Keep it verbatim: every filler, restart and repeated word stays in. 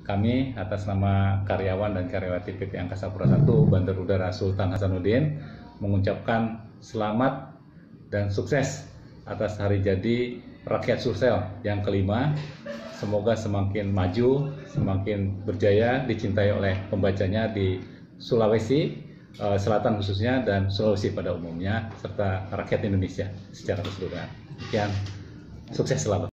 kami atas nama karyawan dan karyawati P T Angkasa Pura satu Bandar Udara Sultan Hasanuddin mengucapkan selamat dan sukses atas hari jadi rakyat Sulsel yang kelima. Semoga semakin maju, semakin berjaya, dicintai oleh pembacanya di Sulawesi Selatan khususnya dan Sulawesi pada umumnya, serta rakyat Indonesia secara keseluruhan. Sekian, sukses selalu.